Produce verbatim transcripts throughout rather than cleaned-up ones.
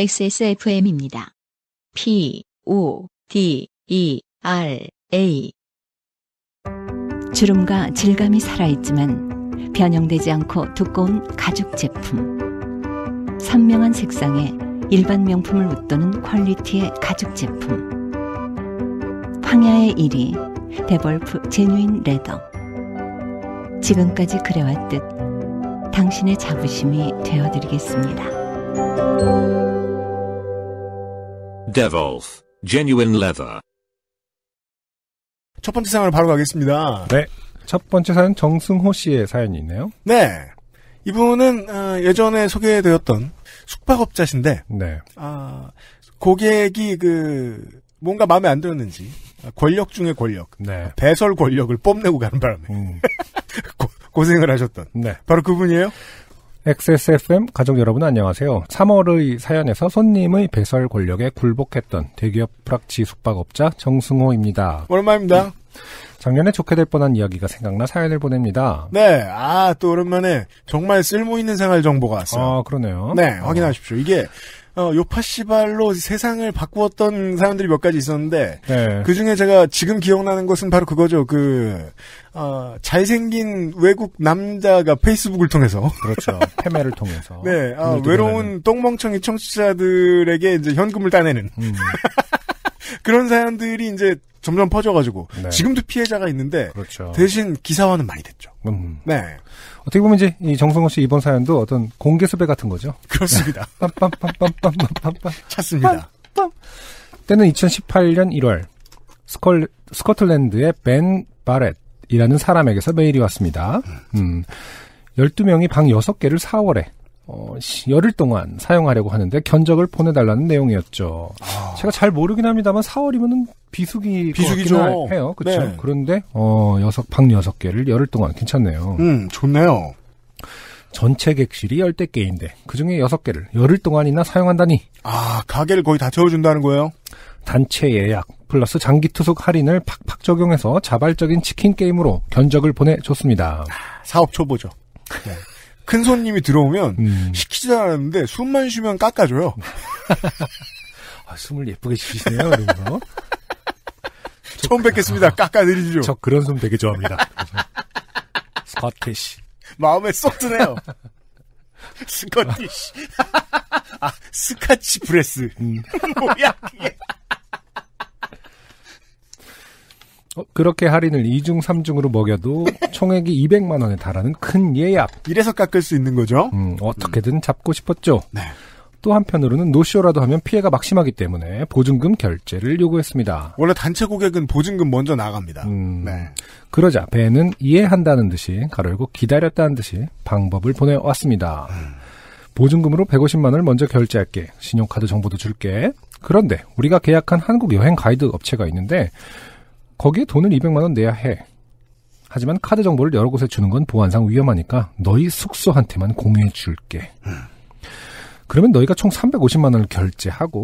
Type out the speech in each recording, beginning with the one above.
엑스에스에프엠입니다. P, O, D, E, R, A. 주름과 질감이 살아있지만 변형되지 않고 두꺼운 가죽 제품. 선명한 색상에 일반 명품을 웃도는 퀄리티의 가죽 제품. 황야의 일 위 데볼프 제뉴인 레더. 지금까지 그래왔듯 당신의 자부심이 되어드리겠습니다. Devolf Genuine Leather. 첫 번째 사연을 바로 가겠습니다. 네. 첫 번째 사연 정승호 씨의 사연이 있네요. 네. 이분은 어, 예전에 소개되었던 숙박업자신데 네. 아, 고객이 그 뭔가 마음에 안 들었는지 권력 중에 권력, 네. 배설 권력을 뽐내고 가는 바람에 음. 고, 고생을 하셨던 네. 바로 그분이에요. 엑스에스에프엠 가족 여러분 안녕하세요. 삼월의 사연에서 손님의 배설 권력에 굴복했던 대기업 프락치 숙박업자 정승호입니다. 오랜만입니다. 음. 작년에 좋게 될 뻔한 이야기가 생각나 사연을 보냅니다. 네, 아, 또 오랜만에 정말 쓸모있는 생활 정보가 왔어요. 아, 그러네요. 네, 어. 확인하십시오. 이게 어, 요파시발로 세상을 바꾸었던 사연들이 몇 가지 있었는데 네. 그중에 제가 지금 기억나는 것은 바로 그거죠. 그 어, 잘생긴 외국 남자가 페이스북을 통해서 그렇죠. 패매를 통해서 네, 아, 외로운 똥멍청이 청취자들에게 이제 현금을 따내는 음. 그런 사연들이 이제 점점 퍼져가지고 네. 지금도 피해자가 있는데 그렇죠. 대신 기사화는 많이 됐죠. 음. 네. 어떻게 보면 이제 이 정승호 씨 이번 사연도 어떤 공개 수배 같은 거죠. 그렇습니다. 빰빰빰빰빰빰빰빰 찾습니다. 빰빰. 때는 이천십팔년 일월 스컬, 스코틀랜드의 벤 바렛이라는 사람에게서 메일이 왔습니다. 음, 열두 명이 방 여섯 개를 사월에 어, 열흘 동안 사용하려고 하는데 견적을 보내달라는 내용이었죠. 아. 제가 잘 모르긴 합니다만 사월이면은 비수기 비수기죠. 해요. 그렇죠. 네. 그런데 어, 여섯 방 여섯 개를 열흘 동안 괜찮네요. 음, 좋네요. 전체 객실이 열댓 개인데 그중에 여섯 개를 열흘 동안이나 사용한다니. 아, 가게를 거의 다 채워준다는 거예요? 단체 예약 플러스 장기 투숙 할인을 팍팍 적용해서 자발적인 치킨 게임으로 견적을 보내줬습니다. 사업 초보죠. 네. 큰 손님이 들어오면 음. 시키지도 않았는데 숨만 쉬면 깎아줘요. 아, 숨을 예쁘게 쉬시네요. 그러면서. 처음 뵙겠습니다. 아, 깎아드리죠. 저 그런 숨 되게 좋아합니다. 스코티시. 마음에 쏙 드네요. 스코티시. 아, 스카치 브레스. 음. 뭐야 그게. 어, 그렇게 할인을 이중 삼중으로 먹여도 총액이 이백만 원에 달하는 큰 예약. 이래서 깎을 수 있는 거죠? 음, 어떻게든 음. 잡고 싶었죠. 네. 또 한편으로는 노쇼라도 하면 피해가 막심하기 때문에 보증금 결제를 요구했습니다. 원래 단체 고객은 보증금 먼저 나갑니다. 음, 네. 그러자 배는 이해한다는 듯이 가로열고 기다렸다는 듯이 방법을 보내왔습니다. 음. 보증금으로 백오십만 원을 먼저 결제할게. 신용카드 정보도 줄게. 그런데 우리가 계약한 한국 여행 가이드 업체가 있는데 거기에 돈을 이백만 원 내야 해. 하지만 카드 정보를 여러 곳에 주는 건 보안상 위험하니까 너희 숙소한테만 공유해 줄게. 음. 그러면 너희가 총 삼백오십만 원을 결제하고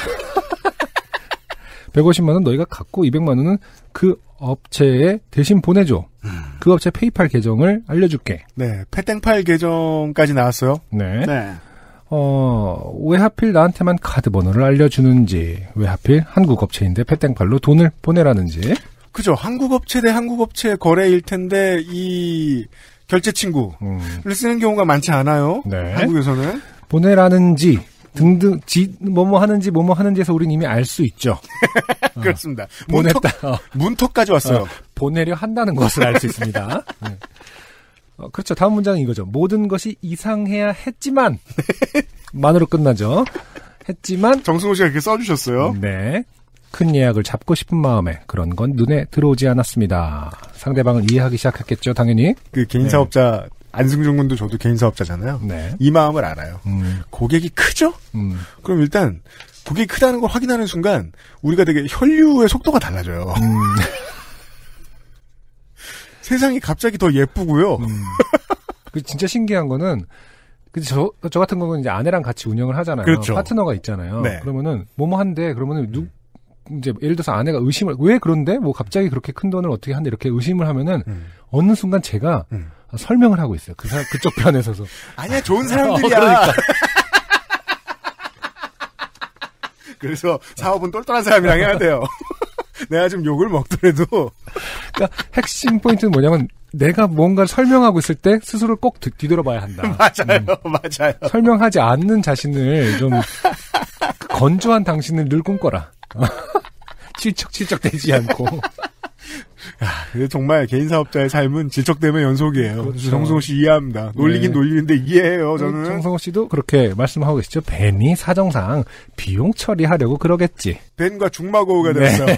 백오십만 원 너희가 갖고 이백만 원은 그 업체에 대신 보내줘. 음. 그 업체 페이팔 계정을 알려줄게. 네, 패땡팔 계정까지 나왔어요. 네. 네. 어, 왜 하필 나한테만 카드 번호를 알려주는지, 왜 하필 한국 업체인데 패땡팔로 돈을 보내라는지. 그죠. 한국 업체 대 한국 업체 거래일 텐데 이 결제 친구를 음. 쓰는 경우가 많지 않아요. 네. 한국에서는. 보내라는지 등등 지 뭐뭐 하는지 뭐뭐 하는지에서 우린 이미 알 수 있죠. 그렇습니다. 어. 보냈다. 문턱, 어. 문턱까지 왔어요. 어, 보내려 한다는 것을 알 수 있습니다. 네. 어, 그렇죠. 다음 문장은 이거죠. 모든 것이 이상해야 했지만 만으로 끝나죠. 했지만 정승호 씨가 이렇게 써주셨어요. 네. 큰 예약을 잡고 싶은 마음에 그런 건 눈에 들어오지 않았습니다. 상대방을 이해하기 시작했겠죠. 당연히. 그 개인사업자 네. 안승준 군도 저도 개인사업자잖아요. 네. 이 마음을 알아요. 음. 고객이 크죠? 음. 그럼 일단 고객이 크다는 걸 확인하는 순간 우리가 되게 혈류의 속도가 달라져요. 음. 세상이 갑자기 더 예쁘고요. 음. 그 진짜 신기한 거는 저, 저 같은 경우는 이제 아내랑 같이 운영을 하잖아요. 그렇죠. 파트너가 있잖아요. 네. 그러면은 뭐뭐 한데 그러면은 누 이제 예를 들어서 아내가 의심을 왜 그런데 뭐 갑자기 그렇게 큰 돈을 어떻게 한데 이렇게 의심을 하면은 음. 어느 순간 제가 음. 설명을 하고 있어요. 그 사, 그쪽 편에 서서 아니야 좋은 사람들이야. 어, 그러니까. 그래서 사업은 똘똘한 사람이랑 해야 돼요. 내가 좀 욕을 먹더라도. 그러니까 핵심 포인트는 뭐냐면 내가 뭔가를 설명하고 있을 때 스스로를 꼭 뒤돌아봐야 한다. 맞아요. 음. 맞아요. 설명하지 않는 자신을 좀 건조한 당신을 늘 꿈꿔라. 질척질척 되지 않고. 야, 정말 개인 사업자의 삶은 질척됨의 연속이에요. 그렇죠. 정승호 씨 이해합니다. 놀리긴 네. 놀리는데 이해해요, 저는. 정성호 씨도 그렇게 말씀하고 계시죠. 벤이 사정상 비용 처리하려고 그러겠지. 벤과 중마고우가 네. 됐어요.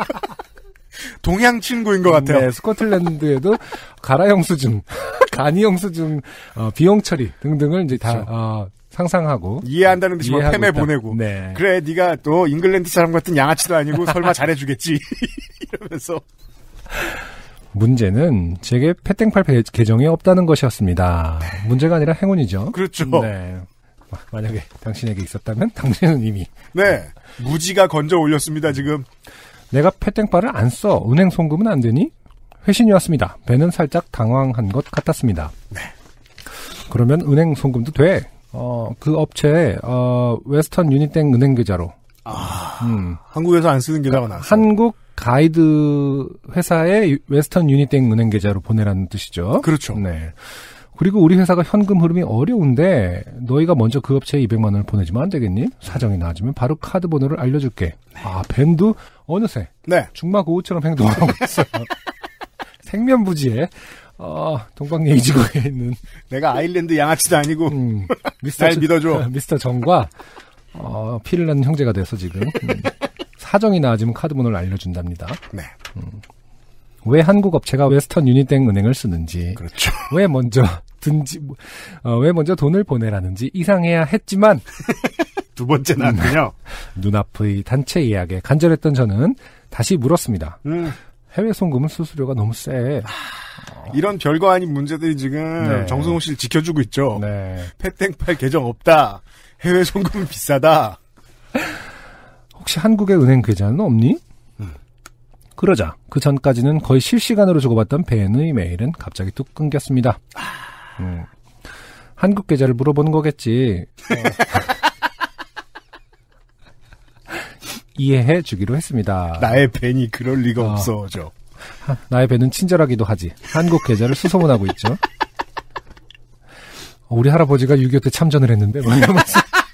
동양 친구인 것 같아요. 네, 스코틀랜드에도 가라형 수준, 간이형 수준, 어, 비용 처리 등등을 이제 다 그렇죠. 어, 상상하고 이해한다는 듯이 막 팸에 있다. 보내고. 네. 그래, 네가 또 잉글랜드 사람 같은 양아치도 아니고 설마 잘해주겠지. 이러면서. 문제는 제게 패땡팔 계정이 없다는 것이었습니다. 네. 문제가 아니라 행운이죠. 그렇죠. 네. 만약에 당신에게 있었다면 당신은 이미 네. 무지가 건져 올렸습니다, 지금. 내가 패땡팔을 안 써. 은행 송금은 안 되니? 회신이 왔습니다. 배는 살짝 당황한 것 같았습니다. 네. 그러면 은행 송금도 돼. 어, 그 업체에 어, 웨스턴 유니땡 은행 계좌로. 아, 음. 한국에서 안 쓰는 계좌가 나왔어요. 한국 가이드 회사의 웨스턴 유니땡 은행 계좌로 보내라는 뜻이죠. 그렇죠. 네. 그리고 우리 회사가 현금 흐름이 어려운데 너희가 먼저 그 업체에 이백만 원을 보내주면 안 되겠니? 사정이 나아지면 바로 카드 번호를 알려줄게. 네. 아, 밴도 어느새 네. 중마고우처럼 행동을 하고 있어요. 생면부지에 어, 동방예의지구에 있는 내가 아일랜드 양아치도 아니고 음, 미스터 날 믿어줘. 미스터 정과 어, 피를 낳는 형제가 돼서 지금 음, 사정이 나아지면 카드 번호를 알려준답니다. 네. 음, 왜 한국 업체가 웨스턴 유니땡 은행을 쓰는지, 그렇죠. 왜 먼저 든지, 어, 왜 먼저 돈을 보내라는지 이상해야 했지만 두 번째 나왔군요. 눈앞의 단체 예약에 간절했던 저는 다시 물었습니다. 음. 해외 송금은 수수료가 너무 세. 하, 이런 별거 아닌 문제들이 지금 네. 정승호 씨를 지켜주고 있죠. 네. 패땡팔 계정 없다. 해외 송금은 비싸다. 혹시 한국의 은행 계좌는 없니? 음. 그러자 그 전까지는 거의 실시간으로 주고받던 벤의 메일은 갑자기 뚝 끊겼습니다. 음. 한국 계좌를 물어보는 거겠지. 어. 이해해 주기로 했습니다. 나의 벤이 그럴 리가 어. 없어져. 하, 나의 벤은 친절하기도 하지. 한국 계좌를 수소문하고 있죠. 어, 우리 할아버지가 육이오 때 참전을 했는데 뭐 이러면서.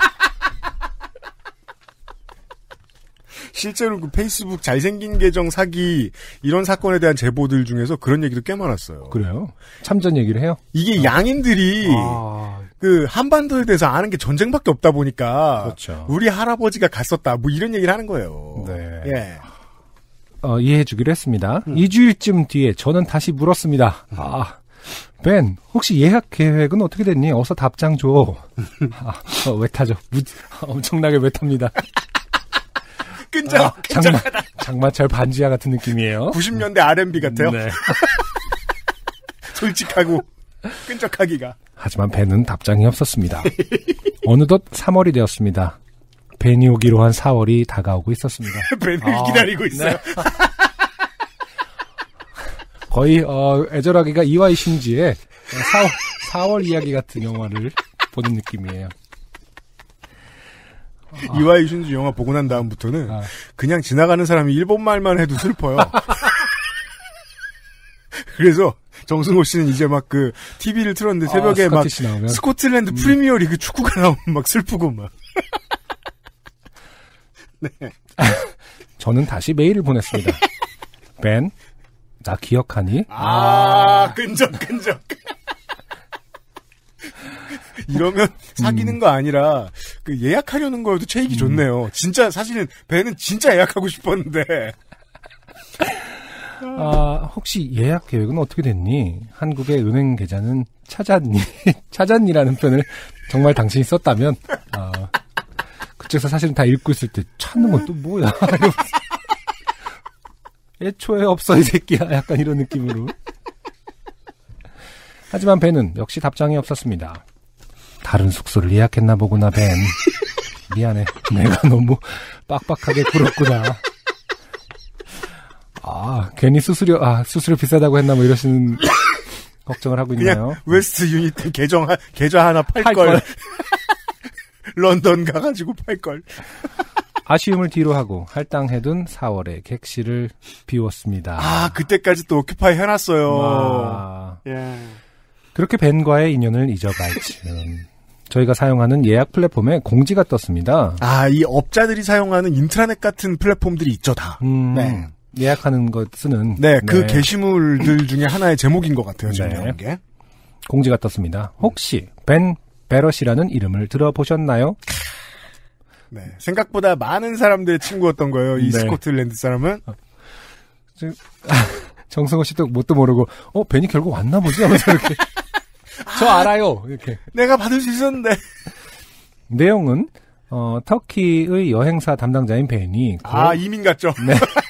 실제로 그 페이스북 잘생긴 계정 사기 이런 사건에 대한 제보들 중에서 그런 얘기도 꽤 많았어요. 그래요? 참전 얘기를 해요? 이게 어. 양인들이 아... 그 한반도에 대해서 아는 게 전쟁밖에 없다 보니까 그렇죠. 우리 할아버지가 갔었다 뭐 이런 얘기를 하는 거예요. 네. 예. 어, 이해해 주기로 했습니다. 음. 이 주일쯤 뒤에 저는 다시 물었습니다. 음. 아, 벤, 혹시 예약 계획은 어떻게 됐니? 어서 답장 줘. 아, 어, 외타죠. 무, 엄청나게 외탑니다. 끈적, 아, 장마, 끈적하다. 장마철 반지하 같은 느낌이에요. 구십 년대 알앤비 같아요. 네. 솔직하고 끈적하기가. 하지만 벤은 답장이 없었습니다. 어느덧 삼월이 되었습니다. 벤이 오기로 한 사월이 다가오고 있었습니다. 벤을 아, 기다리고 있어요. 네. 거의 어, 애절하기가 이와이 슌지의 사월, 사월 이야기 같은 영화를 보는 느낌이에요. 아. 이와이 슌지 영화 보고 난 다음부터는 아. 그냥 지나가는 사람이 일본 말만 해도 슬퍼요. 그래서 정승호 씨는 이제 막 그 티비를 틀었는데 새벽에 아, 막 나오면? 스코틀랜드 음. 프리미어 리그 축구가 나오면 막 슬프고 막. 네. 저는 다시 메일을 보냈습니다. 벤, 나 기억하니? 아, 끈적끈적. 이러면 사귀는 음. 거 아니라 그 예약하려는 거여도 체익이 음. 좋네요. 진짜 사실은 벤은 진짜 예약하고 싶었는데. 아, 혹시 예약 계획은 어떻게 됐니? 한국의 은행 계좌는 찾았니? 찾았니라는 표현을 정말 당신이 썼다면 아, 그쪽에서 사실은 다 읽고 있을 때 찾는 건 또 뭐야? 애초에 없어 이 새끼야. 약간 이런 느낌으로. 하지만 벤은 역시 답장이 없었습니다. 다른 숙소를 예약했나 보구나, 벤. 미안해. 내가 너무 빡빡하게 굴었구나. 아, 괜히 수수료, 아, 수수료 비싸다고 했나 뭐 이러시는 걱정을 하고 있나요? 그냥 웨스트 유니트 계정, 계좌 하나 팔걸. 팔걸. 런던 가가지고 팔걸. 아쉬움을 뒤로 하고 할당해둔 사월의 객실을 비웠습니다. 아, 그때까지 또 오큐파이 해놨어요. 아, 예. 그렇게 벤과의 인연을 잊어갈 즈음 저희가 사용하는 예약 플랫폼에 공지가 떴습니다. 아, 이 업자들이 사용하는 인트라넷 같은 플랫폼들이 있죠, 다. 음, 네. 예약하는 것 쓰는 네, 그 네. 게시물들 중에 하나의 제목인 것 같아요, 지금 네. 나온 게. 공지가 떴습니다. 혹시 벤 베럿이라는 이름을 들어보셨나요? 네. 생각보다 많은 사람들의 친구였던 거예요, 이 네. 스코틀랜드 사람은. 정승호 씨도 뭣도 모르고 어 벤이 결국 왔나 보지 하면서 이렇게 저 알아요 이렇게 내가 받을 수 있었는데. 내용은 어, 터키의 여행사 담당자인 벤이 거- 아, 이민 갔죠. 네.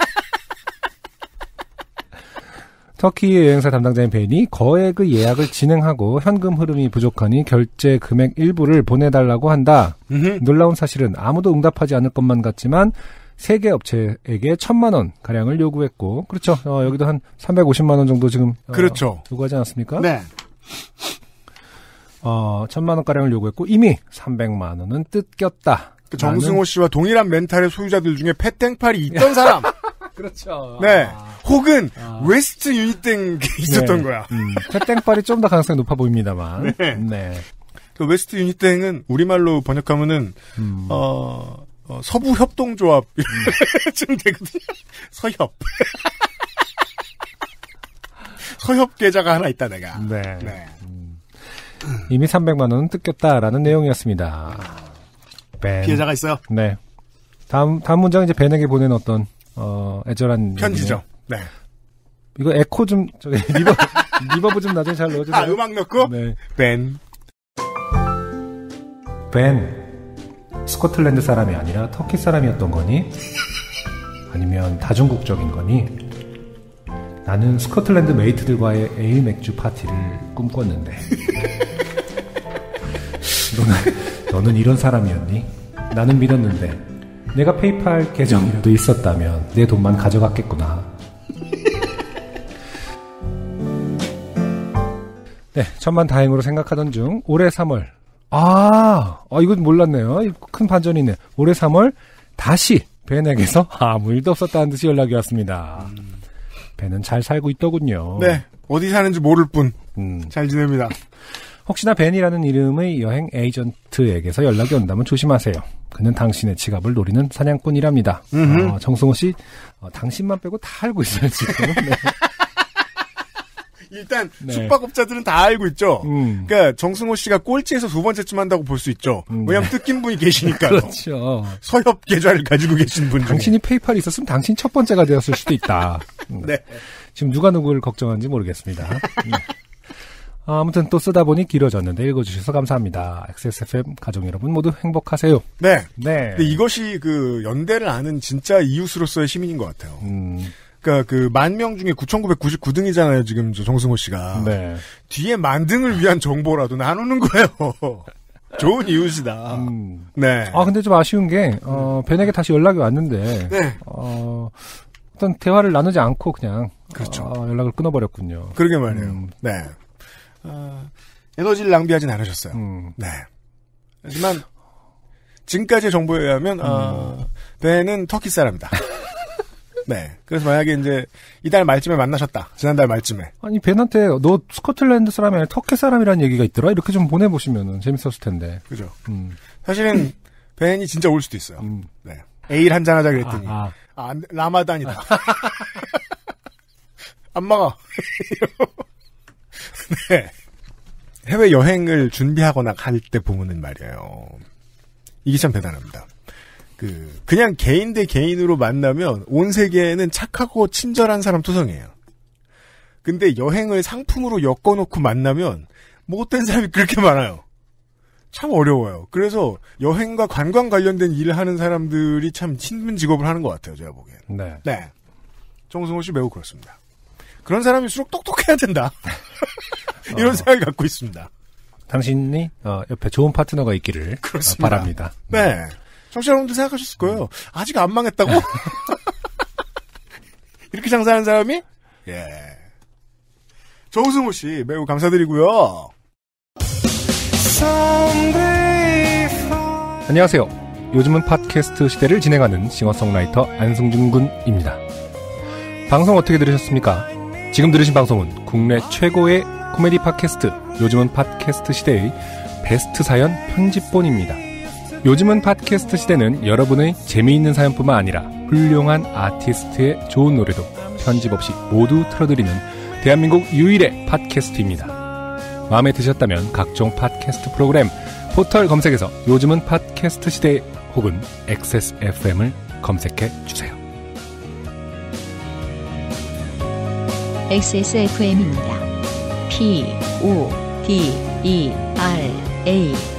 터키의 여행사 담당자인 벤이 거액의 예약을 진행하고 현금 흐름이 부족하니 결제 금액 일부를 보내달라고 한다. 음흠. 놀라운 사실은 아무도 응답하지 않을 것만 같지만 세 개 업체에게 천만 원 가량을 요구했고, 그렇죠. 어, 여기도 한 삼백오십만 원 정도 지금 어, 그렇죠. 요구하지 않았습니까? 네. 어, 천만 원 가량을 요구했고 이미 삼백만 원은 뜯겼다. 그 정승호 씨와 동일한 멘탈의 소유자들 중에 패땡팔이 있던 사람. 그렇죠. 네. 혹은 아. 웨스트 유니땡 있었던 네. 거야. 음, 패땡빨이 좀 더 가능성이 높아 보입니다만. 네. 네. 그 웨스트 유니땡은 우리말로 번역하면은 음. 어, 어, 서부 협동조합 좀 되거든요. 서협. 서협 계좌가 하나 있다 내가. 네. 네. 음. 이미 삼백만 원은 뜯겼다라는 내용이었습니다. 벤. 피해자가 있어요. 네. 다음 다음 문장 이제 벤에게 보낸 어떤 어 애절한 편지죠. 네. 이거 에코 좀 저기 리버 리버브 좀 나중에 잘 넣어주세요. 아, 음악 넣고 네. 벤. 벤. 스코틀랜드 사람이 아니라 터키 사람이었던 거니? 아니면 다중국적인 거니? 나는 스코틀랜드 메이트들과의 에일 맥주 파티를 꿈꿨는데. 너는, 너는 이런 사람이었니? 나는 믿었는데 내가 페이팔 계정이라도 있었다면 내 돈만 가져갔겠구나. 네, 천만 다행으로 생각하던 중 올해 삼월 아, 아 이건 몰랐네요. 큰 반전이 있네. 올해 삼월 다시 벤에게서 아무 일도 없었다는 듯이 연락이 왔습니다. 음. 벤은 잘 살고 있더군요. 네. 어디 사는지 모를 뿐. 음. 잘 지냅니다. 혹시나 벤이라는 이름의 여행 에이전트에게서 연락이 온다면 조심하세요. 그는 당신의 지갑을 노리는 사냥꾼이랍니다. 어, 정승호 씨, 어, 당신만 빼고 다 알고 있어요, 지금. 네. 일단 네. 숙박업자들은 다 알고 있죠. 음. 그러니까 정승호 씨가 꼴찌에서 두 번째쯤 한다고 볼 수 있죠. 음, 왜냐하면 네. 뜯긴 분이 계시니까요. 그렇죠. 서협 계좌를 가지고 계신 분 중에. 당신이 페이팔이 있었으면 당신 첫 번째가 되었을 수도 있다. 음. 네. 지금 누가 누구를 걱정하는지 모르겠습니다. 네. 아무튼 또 쓰다 보니 길어졌는데 읽어주셔서 감사합니다. 엑스에스에프엠 가족 여러분 모두 행복하세요. 네. 네. 근데 이것이 그 연대를 아는 진짜 이웃으로서의 시민인 것 같아요. 음, 그러니까 그 만 명 중에 구천구백구십구 등이잖아요. 지금 저 정승호 씨가. 네. 뒤에 만 등을 위한 정보라도 나누는 거예요. 좋은 이웃이다. 음. 네. 아 근데 좀 아쉬운 게 어, 벤에게 다시 연락이 왔는데 네. 어, 어떤 대화를 나누지 않고 그냥 그렇죠. 어, 연락을 끊어버렸군요. 그러게 말이에요. 음. 네. 어, 에너지를 낭비하진 않으셨어요. 음. 네. 하지만 지금까지의 정보에 의하면 어, 벤은 터키 사람이다. 네. 그래서 만약에 이제 이달 말쯤에 만나셨다. 지난달 말쯤에. 아니 벤한테 너 스코틀랜드 사람이 아니라 터키 사람이라는 얘기가 있더라. 이렇게 좀 보내보시면 재밌었을 텐데. 그죠. 음. 사실은 벤이 진짜 올 수도 있어요. 음. 네. 에일 한잔 하자 그랬더니 아, 아. 아, 안 돼. 라마단이다. 안 막아. 네. 해외 여행을 준비하거나 할 때 보면은 말이에요. 이게 참 대단합니다. 그 그냥 개인 대 개인으로 만나면 온 세계에는 착하고 친절한 사람 투성이에요. 근데 여행을 상품으로 엮어놓고 만나면 못된 사람이 그렇게 많아요. 참 어려워요. 그래서 여행과 관광 관련된 일을 하는 사람들이 참 힘든 직업을 하는 것 같아요. 제가 보기엔. 네. 네. 정승호 씨 매우 그렇습니다. 그런 사람일수록 똑똑해야 된다. 이런 어. 생각을 갖고 있습니다. 당신이 어, 옆에 좋은 파트너가 있기를 그렇습니다. 어, 바랍니다. 네. 청취자 여러분들 생각하셨을 거예요. 아직 안 망했다고? 이렇게 장사하는 사람이? 예. 정승호 씨 매우 감사드리고요. 안녕하세요. 요즘은 팟캐스트 시대를 진행하는 싱어송라이터 안승준 군입니다. 방송 어떻게 들으셨습니까? 지금 들으신 방송은 국내 최고의 코미디 팟캐스트 요즘은 팟캐스트 시대의 베스트 사연 편집본입니다. 요즘은 팟캐스트 시대는 여러분의 재미있는 사연뿐만 아니라 훌륭한 아티스트의 좋은 노래도 편집 없이 모두 틀어드리는 대한민국 유일의 팟캐스트입니다. 마음에 드셨다면 각종 팟캐스트 프로그램 포털 검색에서 요즘은 팟캐스트 시대 혹은 엑스에스에프엠을 검색해 주세요. 엑스에스에프엠입니다. P, O, D, E, R, A